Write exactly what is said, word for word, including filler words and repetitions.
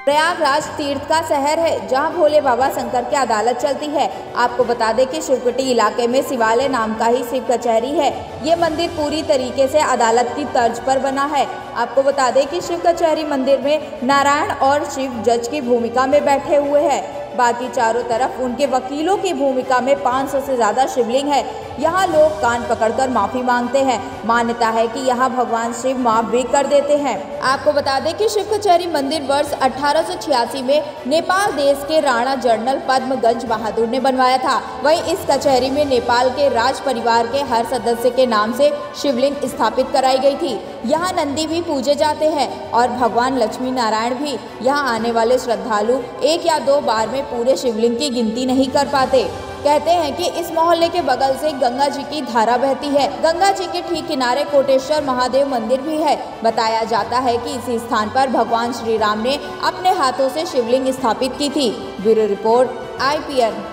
प्रयागराज तीर्थ का शहर है जहां भोले बाबा शंकर की अदालत चलती है। आपको बता दें कि शिवकुटी इलाके में शिवालय नाम का ही शिव कचहरी है। ये मंदिर पूरी तरीके से अदालत की तर्ज पर बना है। आपको बता दें कि शिव कचहरी मंदिर में नारायण और शिव जज की भूमिका में बैठे हुए हैं। बाकी चारों तरफ उनके वकीलों की भूमिका में पाँच सौ से ज्यादा शिवलिंग है। यहाँ लोग कान पकड़कर माफी मांगते हैं। मान्यता है कि यहाँ भगवान शिव माफ भी कर देते हैं। आपको बता दें कि शिव कचहरी मंदिर वर्ष अठारह सौ छियासी में नेपाल देश के राणा जनरल पद्मगंज बहादुर ने बनवाया था। वहीं इस कचहरी में नेपाल के राज परिवार के हर सदस्य के नाम से शिवलिंग स्थापित कराई गई थी। यहाँ नंदी भी पूजे जाते हैं और भगवान लक्ष्मी नारायण भी। यहाँ आने वाले श्रद्धालु एक या दो बार में पूरे शिवलिंग की गिनती नहीं कर पाते। कहते हैं कि इस मोहल्ले के बगल से गंगा जी की धारा बहती है। गंगा जी के ठीक किनारे कोटेश्वर महादेव मंदिर भी है। बताया जाता है कि इसी स्थान पर भगवान श्री राम ने अपने हाथों से शिवलिंग स्थापित की थी। Bureau report I P N.